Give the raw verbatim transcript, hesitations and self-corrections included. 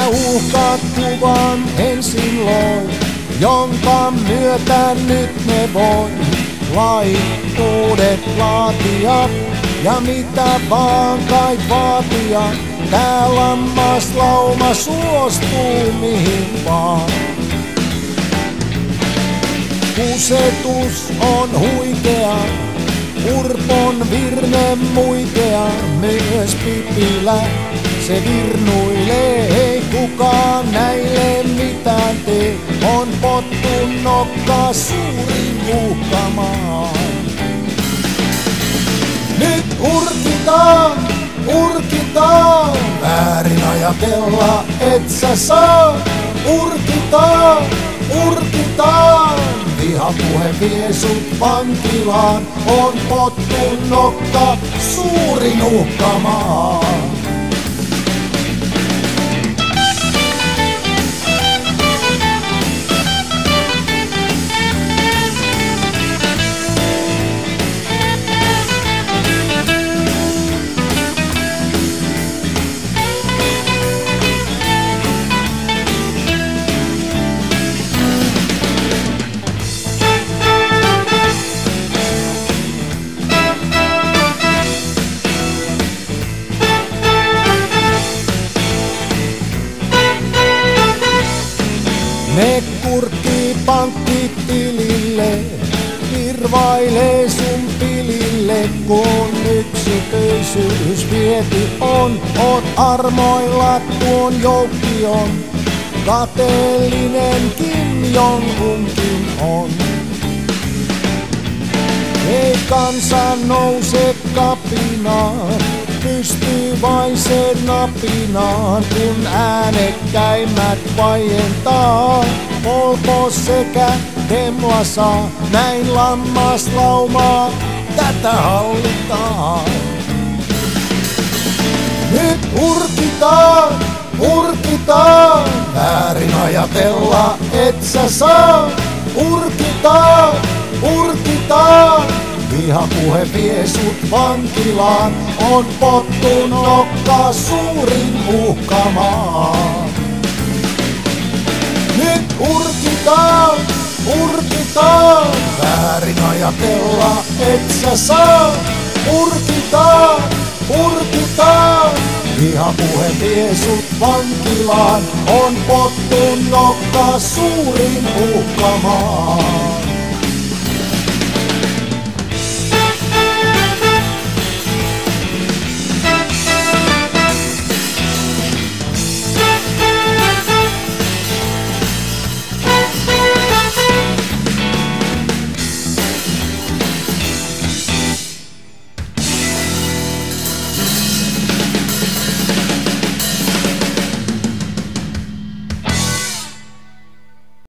uhkakuvan ensin loi, jonka myötä nyt ne voi lait uudet laatia. Ja mitä vaan kai vaatia, tää lammaslauma suostuu mihin vaan. Kusetus on huikea, Urpon virne muikea, myös Pipilä se virnuilee. Ei kukaan näille mitään tee, on pottun nokka suurin uhkamaa. Nyt urkitaan, urkitaan, väärin ajatella et sä saa. Urkitaan, urkitaan, vihapuhe vie sut vankilaan, on pottun nokka suurin uhkamaa. Ne kurkkii pankkitilille, virvailee sun pilille, kun yksityisyys vieti on. Oot armoilla tuon joukkion, kateellinen Kim Jong-unkin on. Ei kansa nouse kapinaan, pystyy vain se napinaan, kun äänekkäimmät vaientaa. Polpo sekä Demla saa, näin lammaslaumaa tätä hallitaan. Nyt urkitaan, urkitaan, väärin ajatella et sä saa. Urkitaan, urkitaan, vihapuhe vie sut vankilaan, on pottun nokka suurin uhkamaa. Nyt urkitaan, urkitaan, väärin ajatella et sä saa. Urkitaan, urkitaan, vihapuhe vie sut vankilaan, on pottun nokka suurin uhkamaa.